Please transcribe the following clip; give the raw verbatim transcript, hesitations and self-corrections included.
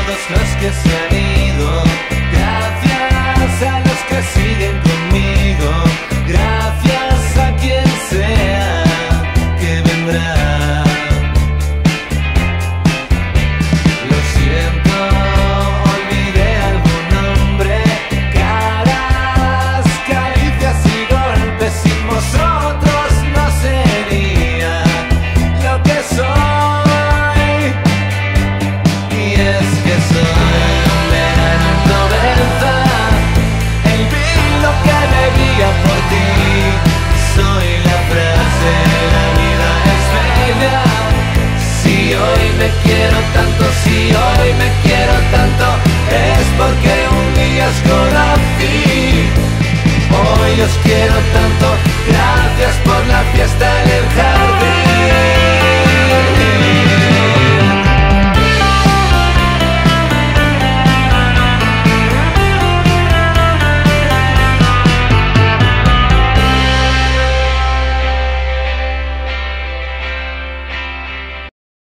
todos los que se han ido, gracias a los que siguen conmigo, gracias a quien sea que vendrá. Lo siento, olvidé algún nombre, caras, caricias y golpes. Sin vosotros no sería lo que soy. Y es que soy un verano en noventa, el vino que bebía por ti. Soy la frase, la vida es bella. Si hoy me quiero tanto, si hoy me quiero tanto, es porque un día os conocí. Hoy os quiero tanto, gracias por la fiesta.